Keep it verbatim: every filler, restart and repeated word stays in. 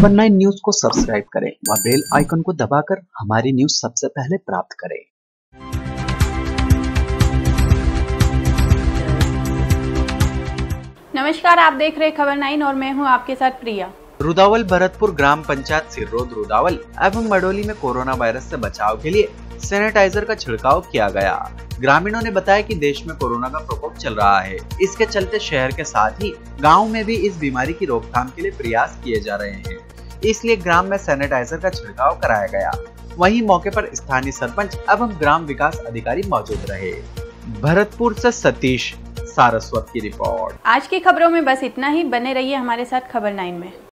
खबर nine news को subscribe करें व बेल आइकन को दबाकर हमारी न्यूज सबसे पहले प्राप्त करें। नमस्कार, आप देख रहे खबर नाइन और मैं हूं आपके साथ प्रिया। रुदावल भरतपुर ग्राम पंचायत सिररोद रुदावल एवं मडोली में कोरोना वायरस से बचाव के लिए सैनिटाइजर का छिड़काव किया गया। ग्रामीणों ने बताया कि देश में कोरोना का प्रकोप चल रहा है, इसके चलते शहर के साथ ही गांव में भी इस बीमारी की रोकथाम के लिए प्रयास किए जा रहे हैं, इसलिए ग्राम में सैनिटाइजर का छिड़काव कराया गया। वहीं मौके पर स्थानीय सरपंच एवं ग्राम विकास अधिकारी मौजूद रहे। भरतपुर से सतीश सारस्वत की रिपोर्ट। आज की खबरों में बस इतना ही। बने रहिए हमारे साथ खबर नाइन में।